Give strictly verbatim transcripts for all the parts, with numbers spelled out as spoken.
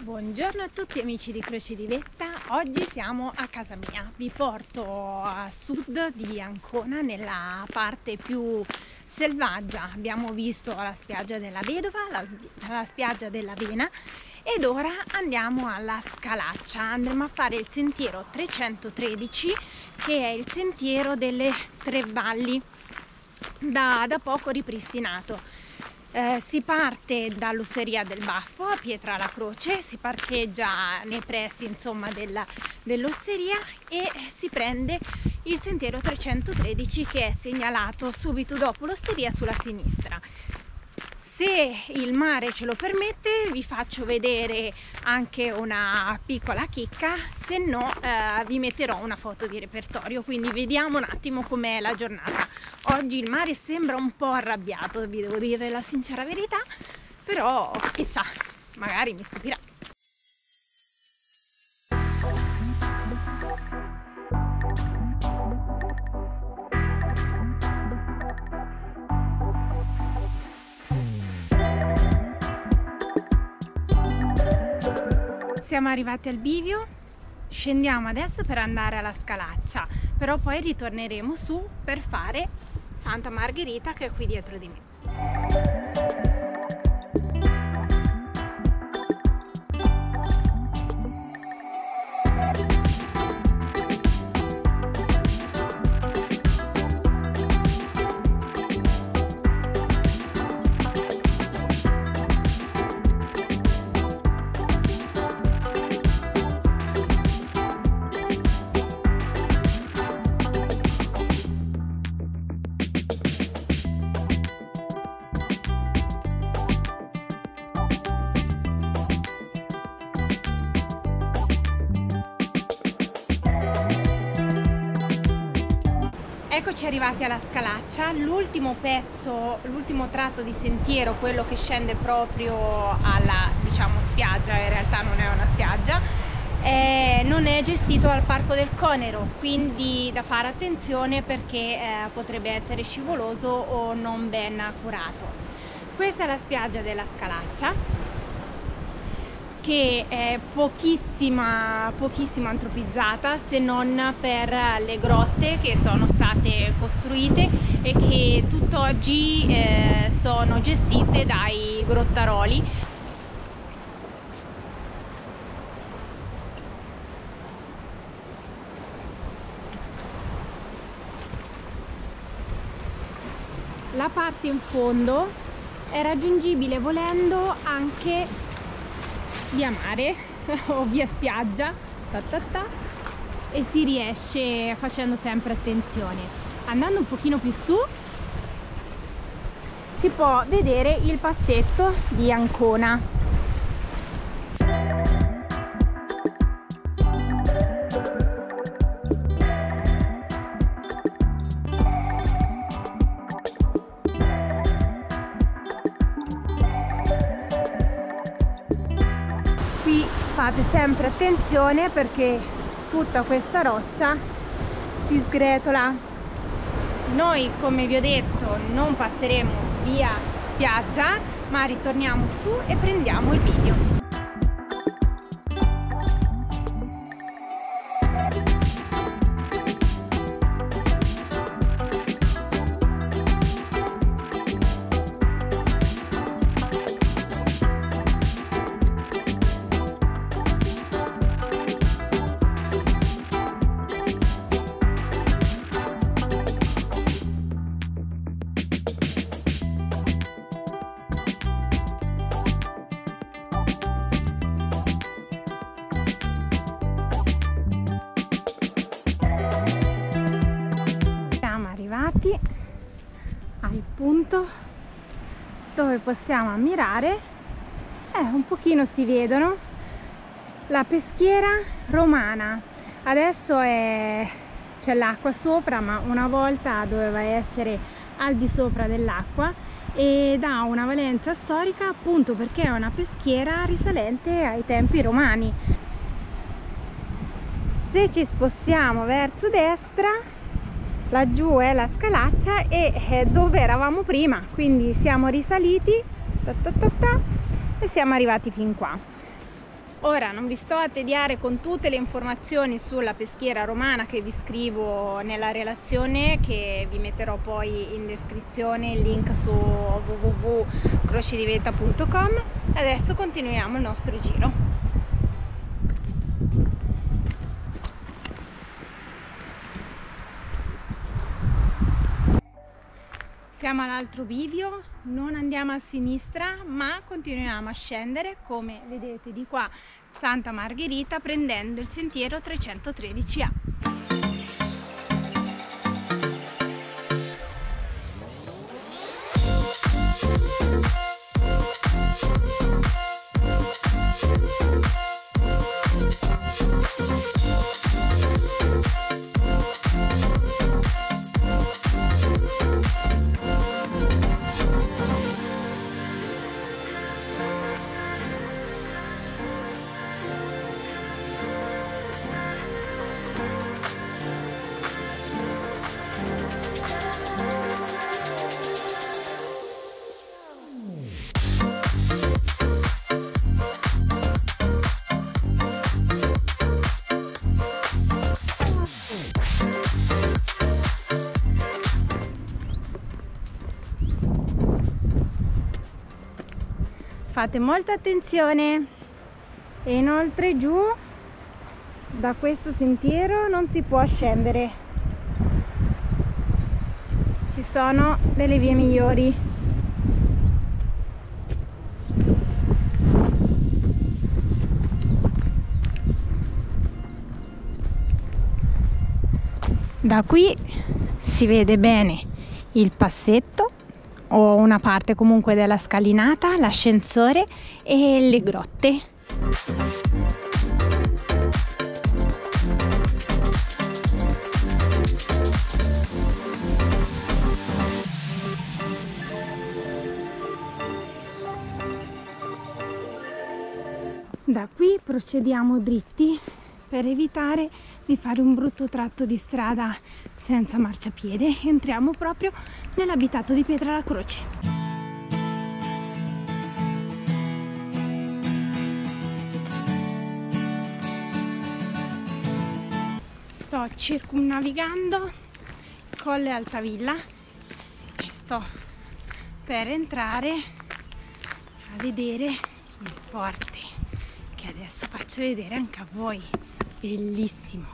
Buongiorno a tutti amici di Croce di Vetta, oggi siamo a casa mia, vi porto a sud di Ancona nella parte più selvaggia. Abbiamo visto la spiaggia della Vedova, la, la spiaggia dell'Avena ed ora andiamo alla Scalaccia. Andremo a fare il sentiero trecentotredici, che è il sentiero delle Tre Valli, da, da poco ripristinato. Eh, si parte dall'Osteria del Baffo a Pietra la Croce, si parcheggia nei pressi insomma della, dell'osteria e si prende il sentiero trecentotredici, che è segnalato subito dopo l'osteria sulla sinistra. Se il mare ce lo permette vi faccio vedere anche una piccola chicca, se no eh, vi metterò una foto di repertorio, quindi vediamo un attimo com'è la giornata. Oggi il mare sembra un po' arrabbiato, vi devo dire la sincera verità, però chissà, magari mi stupirà. Siamo arrivati al bivio, scendiamo adesso per andare alla Scalaccia, però poi ritorneremo su per fare Santa Margherita, che è qui dietro di me. Eccoci arrivati alla Scalaccia, l'ultimo pezzo, l'ultimo tratto di sentiero, quello che scende proprio alla, diciamo, spiaggia, in realtà non è una spiaggia, eh, non è gestito dal Parco del Conero, quindi da fare attenzione perché eh, potrebbe essere scivoloso o non ben curato. Questa è la spiaggia della Scalaccia, che è pochissima, pochissima antropizzata, se non per le grotte che sono state costruite e che tutt'oggi eh, sono gestite dai grottaroli. La parte in fondo è raggiungibile volendo anche via mare o via spiaggia, ta ta ta, e si riesce facendo sempre attenzione. Andando un pochino più su si può vedere il passetto di Ancona. Qui fate sempre attenzione perché tutta questa roccia si sgretola. Noi, come vi ho detto, non passeremo via spiaggia, ma ritorniamo su e prendiamo il bivio. Al punto dove possiamo ammirare, eh, un pochino si vedono, la peschiera romana. Adesso c'è l'acqua sopra, ma una volta doveva essere al di sopra dell'acqua ed ha una valenza storica appunto perché è una peschiera risalente ai tempi romani. Se ci spostiamo verso destra, laggiù è la Scalaccia e è dove eravamo prima, quindi siamo risaliti ta ta ta ta, e siamo arrivati fin qua. Ora non vi sto a tediare con tutte le informazioni sulla peschiera romana che vi scrivo nella relazione, che vi metterò poi in descrizione il link su w w w punto croce di vetta punto com. Adesso continuiamo il nostro giro. Siamo all'altro bivio, non andiamo a sinistra ma continuiamo a scendere, come vedete di qua Santa Margherita, prendendo il sentiero trecentotredici A. Fate molta attenzione, e inoltre giù da questo sentiero non si può scendere, ci sono delle vie migliori. Da qui si vede bene il passetto o una parte comunque della scalinata, l'ascensore e le grotte. Da qui procediamo dritti per evitare di fare un brutto tratto di strada senza marciapiede. Entriamo proprio nell'abitato di Pietralacroce. Sto circumnavigando Colle Altavilla e sto per entrare a vedere il forte, che adesso faccio vedere anche a voi. Bellissimo.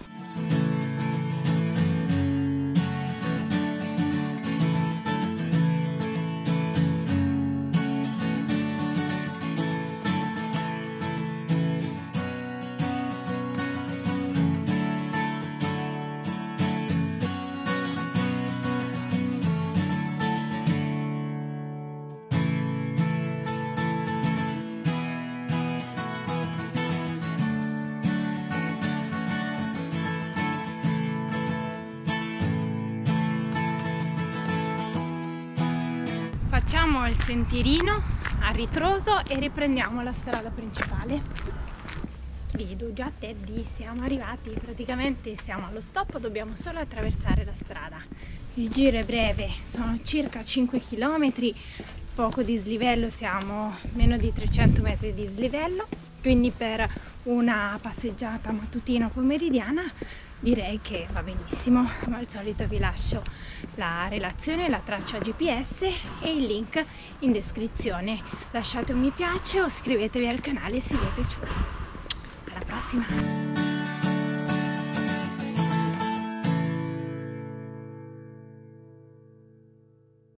Facciamo il sentierino a ritroso e riprendiamo la strada principale. Vedo già Teddy, siamo arrivati, praticamente siamo allo stop, dobbiamo solo attraversare la strada. Il giro è breve, sono circa cinque chilometri, poco di slivello, siamo meno di trecento metri di slivello, quindi per una passeggiata mattutina o pomeridiana direi che va benissimo. Come al solito vi lascio la relazione, la traccia G P S e il link in descrizione. Lasciate un mi piace o iscrivetevi al canale se vi è piaciuto. Alla prossima!